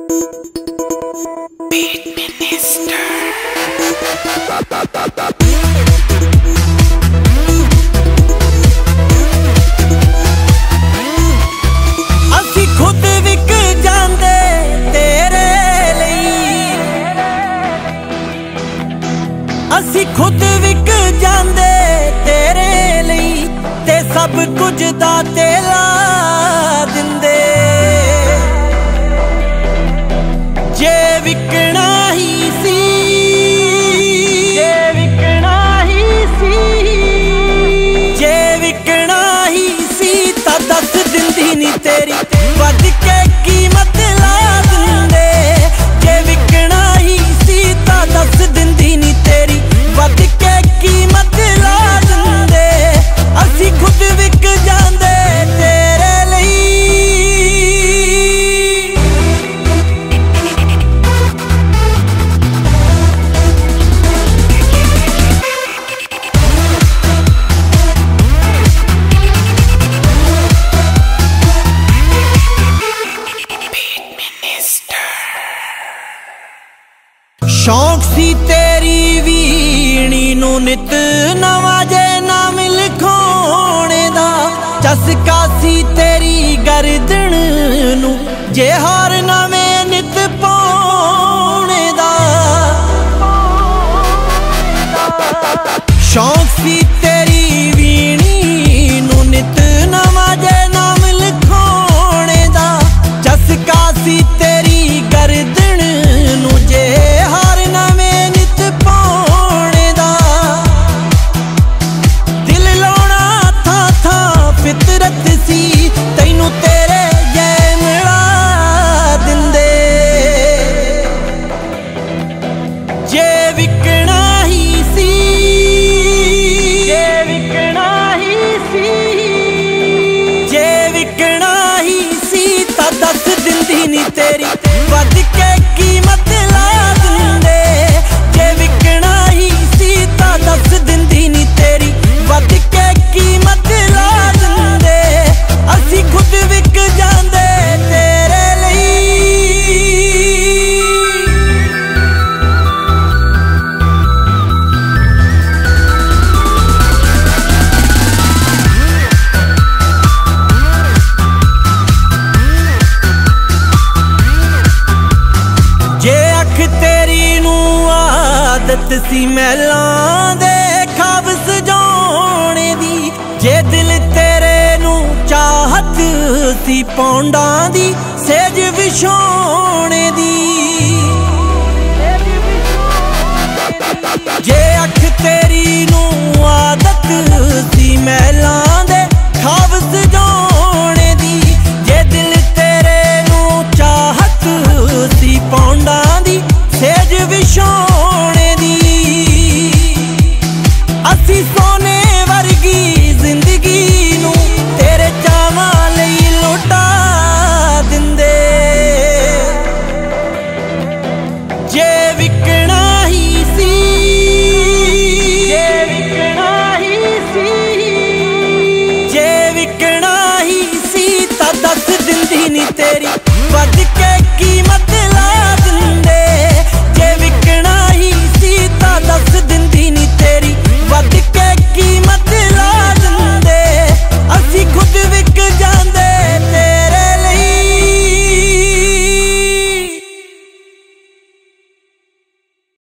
ਅਸੀਂ ਖੁਦ ਵਿਕ ਜਾਂਦੇ ਤੇਰੇ ਲਈ, ਅਸੀਂ ਖੁਦ ਵਿਕ ਜਾਂਦੇ ਤੇਰੇ ਲਈ, ਤੇ ਸਭ ਕੁਝ ਦਾ ਤੇਲਾ ਦਿੰਦੇ। ਜੇ ਵਿਕਣਾ ਹੀ ਸੀ, ਜੇ ਵਿਕਣਾ ਹੀ ਸੀ, ਜੇ ਵਿਕਣਾ ਹੀ ਸੀ ਤਾਂ ਦੱਸ ਦਿੰਦੀ ਨੀ ਤੇਰੀ ਵੱਧ ਕੇ ਕੀਮਤ ਲਾ ਦਿੰਦੇ। ਜੇ ਵਿਕਣਾ ਹੀ ਸੀ ਤਾਂ ਦੱਸ ਦਿੰਦੀ ਨੀ ਤੇਰੀ ਵੱਧ ਕੇ ਕੀਮਤ ਲਾ ਦਿੰਦੇ। ਅਸੀਂ ਖੁਦ ਵਿਕ ਜਾਂਦੇ ਤੇਰੇ ਲਈ। शौक सी तेरी वीणी नू नित नवा जे नाम लिखाने दा, चस्का सी तेरी गर्दन नू जे हार नवें नित पाने दा। शौक सी तेरी वीणी नू नित नवा जे नाम लिखाने दा, चस्का सी तेरी गर्दन नू जे तैनू तेरे जै मिला दिंदे। जे विकना ही सी, जे विकना ही सी, जे विकना ही सी तां दस दिंदी नी तेरी वध के कीमत ला दिंदे। जे विकना ही सी तां दस दिंदी नी तेरी वध के कीमत ला दिंदे। ਅਸੀਂ ਖੁਦ ਵਿਕ ਜਾਂਦੇ ਤੇਰੇ ਲਈ। ਜੇ ਅੱਖ ਤੇਰੀ ਨੂੰ ਆਦਤ ਸੀ ਮਹਿਲਾਂ ਦੇ ਖਾਬ ਸਜਾਉਣੇ ਦੀ, ਜੇ ਦਿਲ ਤੇਰੇ चाहत सी पौंडां दी सेज विछोने दी। जे अख तेरी नू आदत सी महलां दे खाब सजाने दी, जे दिल तेरे नू चाहत सी पौंडां दी सेज विछोने दी। असी सोने वर्गी जिंदगी नू तेरे चावां लई लुटा दिंदे। जे विकना ही सी, जे विकना ही सी, जे विकना ही सी तां दस दिंदी नी तेरी वध